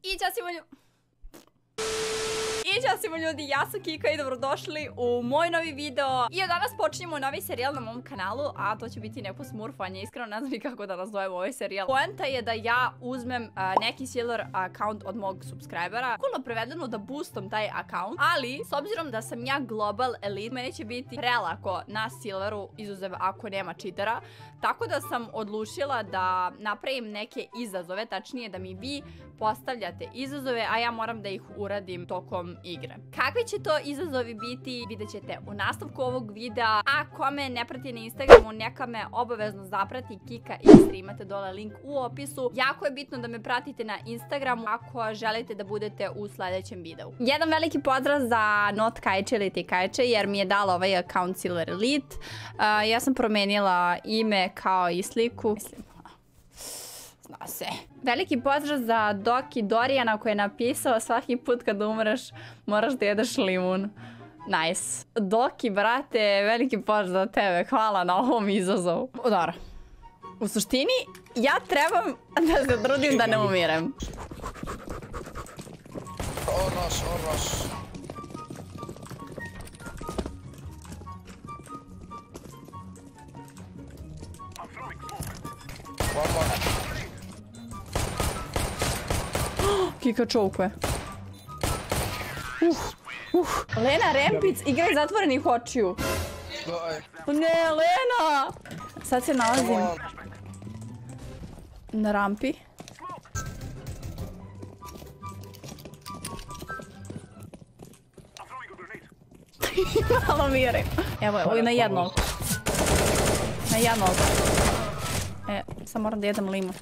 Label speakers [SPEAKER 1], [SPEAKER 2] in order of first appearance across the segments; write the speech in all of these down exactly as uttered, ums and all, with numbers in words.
[SPEAKER 1] I ćao svima ljudi. I ćao svima ljudi, ja sam Kika i dobrodošli u moj novi video. I od danas počinjemo novi serijal na mom kanalu, a to će biti neko smurfanje, iskreno ne znam ni kako da nazovem ovaj serijal. Poenta je da ja uzmem uh, neki silver account od mog subscribera, kulno prevedeno da boostom taj account, ali s obzirom da sam ja global elite, meni će biti prelako na silveru, izuzev ako nema cheatera, tako da sam odlučila da napravim neke izazove, tačnije da mi vi postavljate izazove, a ja moram da ih uradim tokom igre. Kakvi će to izazovi biti, vidjet ćete u nastavku ovog videa, a ko me ne prati na Instagramu, neka me obavezno zaprati Kika X tri, imate dole link u opisu. Jako je bitno da me pratite na Instagramu ako želite da budete u sledećem videu. Jedan veliki pozdrav za Not Kajče ili ti Kajče, jer mi je dala ovaj account Silver Elite. Uh, ja sam promenila ime kao i sliku. Mislim, zna se. Veliki pozdrav za Doki Dorijana koji je napisao svaki put kad umreš moraš da jedeš limun. Nice. Doki, brate, veliki pozdrav za tebe. Hvala na ovom izazovu. Dobro. U suštini, ja trebam da se trudim da ne umirem.
[SPEAKER 2] Oraš, oraš.
[SPEAKER 1] Kika čovkuje. Uh, uh. Lena Rempic, igraj zatvorenih očiju. Ne, Lena! Sad se nalazim na rampi. Malo mire. Evo, evo i na jednog. Na jednog. E, sad moram da jedem limun.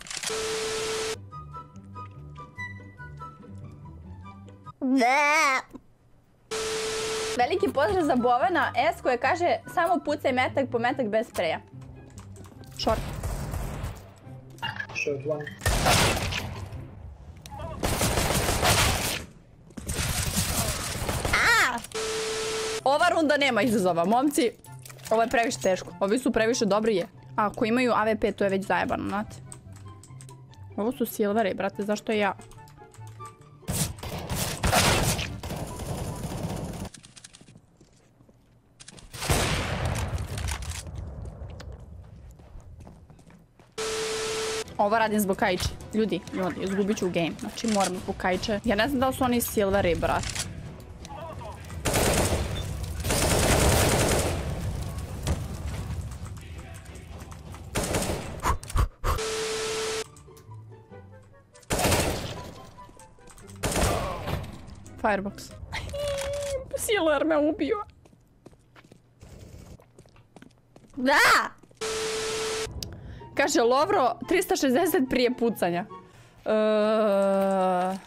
[SPEAKER 1] Ne. Veliki pozdrav za Bovana S koja kaže samo pucaj metak po metak bez spreja. Short.
[SPEAKER 3] Short one.
[SPEAKER 1] A! Ova runda nema izazova, momci. Ovo je previše teško. Ovi su previše dobri je. A ako imaju A V P to je već zajebano, znate. Ovo su silveri, brate, zašto ja? Ovo radim zbog Kajče. Ljudi, ljudi, izgubit ću game. Znači moram zbog Kajče. Ja ne znam da li su oni silveri, brat. Firebox. Silver me ubio. Da! Kaže Lovro, trista šezdeset prije pucanja. Uh...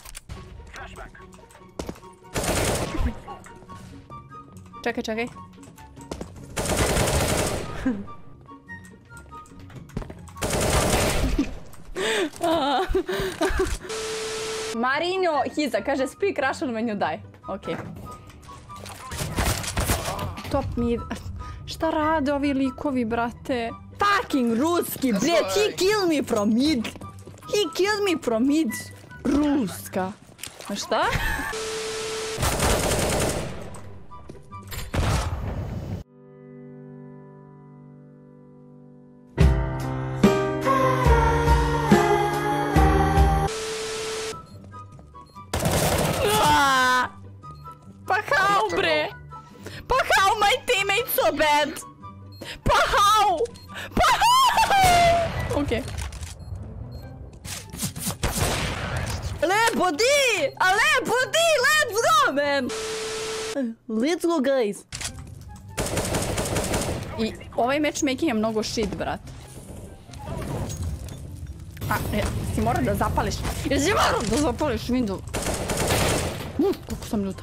[SPEAKER 1] Čekaj, čekaj. Marinho Hiza, kaže speak Russian when you die. Ok. Top mid. Šta rade ovi likovi, brate? Fucking ruski, bled, he killed me from mid. He killed me from mid. Ruska. A šta? Pa how, bre? Pa how my teammates so bad? Pa how? Pa how? Ok. Lepo di! A lepo di! Let's go, man! Let's go, guys! I ovaj matchmaking je mnogo shit, brat. A, si morao da zapališ. Jer si morao da zapališ window. Uh, kako sam ljuta.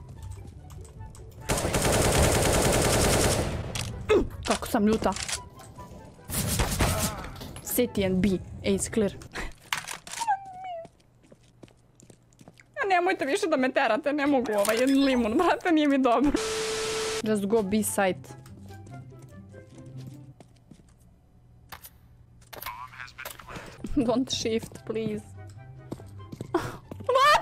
[SPEAKER 1] Uh, kako sam ljuta. City and B. Ace clear. Nemojte više da me terate, ne mogu ovaj jedan limun, brate, nije mi dobro. Just go B side. Don't shift, please.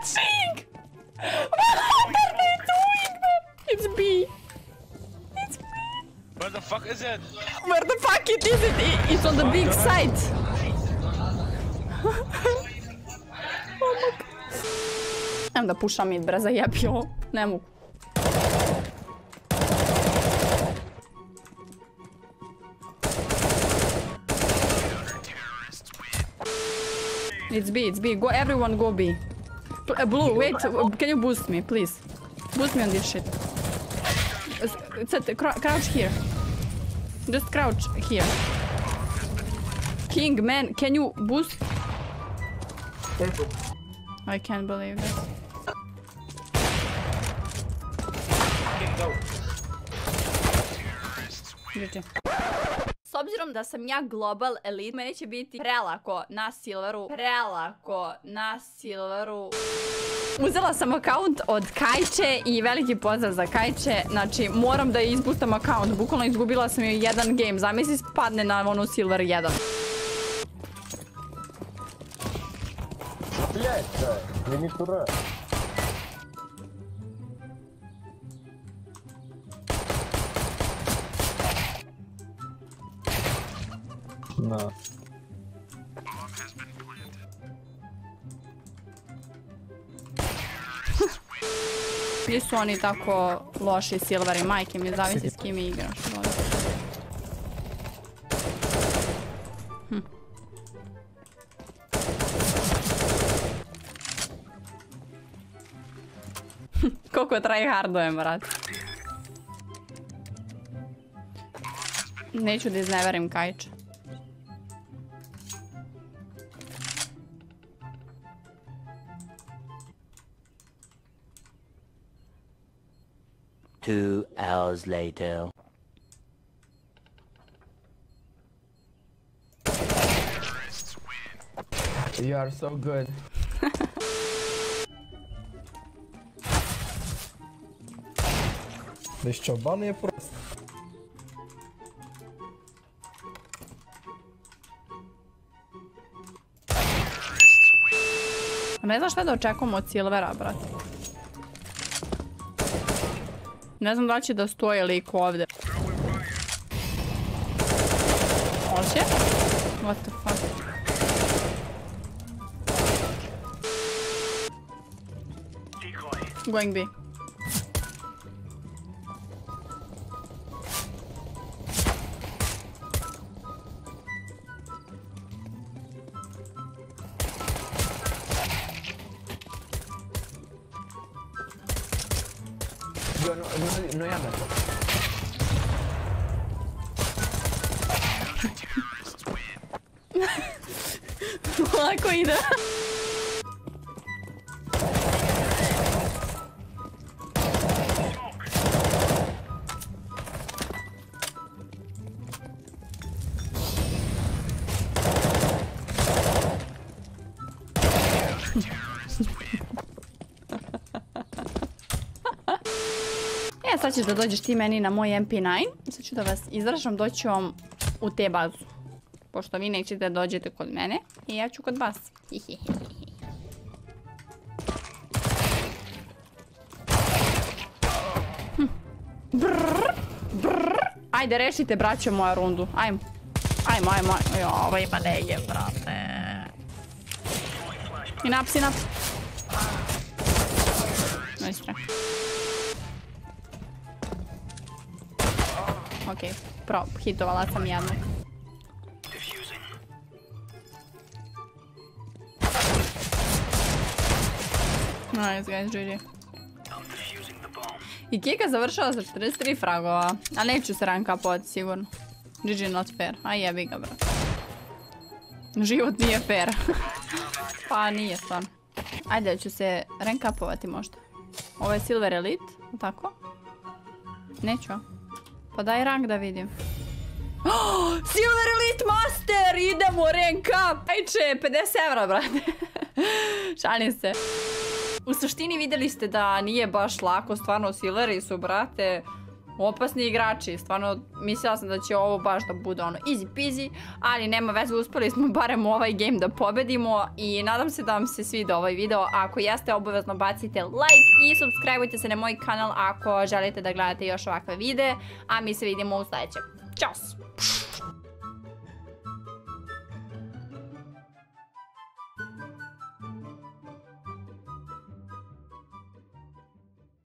[SPEAKER 1] watching? What are they doing, man? It's B. It's B.
[SPEAKER 3] Where the fuck is it?
[SPEAKER 1] Where the fuck it is it? It's on the big side. Oh my god. Nemam da pušam mid, bre, zajebio. Ne mogu. It's B, it's B. Go, everyone go B. Uh, Blue, wait, can you boost me, please? Boost me on this shit. Uh, crouch here. Just crouch here. King, man, can you boost? I can't believe this. S obzirom da sam ja global elite, meni će biti prelako na silveru, prelako na silveru. Uzela sam account od Kajče i veliki pozdrav za Kajče, znači moram da izbustam account, bukvalno izgubila sam joj jedan game, zamisli spadne na onu silver jedan.
[SPEAKER 4] Блядь, я не тура. На.
[SPEAKER 1] Gdje su oni tako loši silveri, majke mi, zavisi s kim igraš. Hm. Koliko tryhardujem, brat. Neću da izneverim Kajče.
[SPEAKER 5] Two hours later.
[SPEAKER 4] You are so good. Весь чобан je просто.
[SPEAKER 1] Ne znam šta da očekujemo od silvera, brate. Ne znam da li će da stoji lik ovdje. Hoće? What the fuck? Going B.
[SPEAKER 4] Yo no, no, no hay nada.
[SPEAKER 1] Lako ide. E, sad ćeš da dođeš ti meni na moj M P nine. Sad ću da vas izražam, doći vam u te bazu. Pošto vi nećete da dođete kod mene. I ja ću kod vas. Hm. Brrr, brrr. Ajde, rešite, braćo, moja rundu. Ajmo. Ajmo, ajmo, ajmo. Jo, ovo ima nege, brate. Sinap, sinap. Nice try. Okej, pro, hitovala sam jednu. Nice guys, G G. I Kika završila sa četrdeset tri fragova, ali neću se ranka povati sigurno. G G not fair, a jebi ga, bro. Život nije fair. Pa nije stvarno. Ajde, ću se rank upovati možda. Ovo je Silver Elite, tako? Neću. Pa daj rank da vidim. Oh, Silver Elite Master! Idemo rank up! Ajče, pedeset evra, brate. Šalim se. U suštini vidjeli ste da nije baš lako, stvarno Silveri su, brate, opasni igrači, stvarno mislila sam da će ovo baš da bude ono easy peasy, ali nema veze, uspeli smo barem ovaj game da pobedimo i nadam se da vam se svida ovaj video. Ako jeste, obavezno bacite like i subscribeujte se na moj kanal ako želite da gledate još ovakve videe, a mi se vidimo u sledećem. Ćao!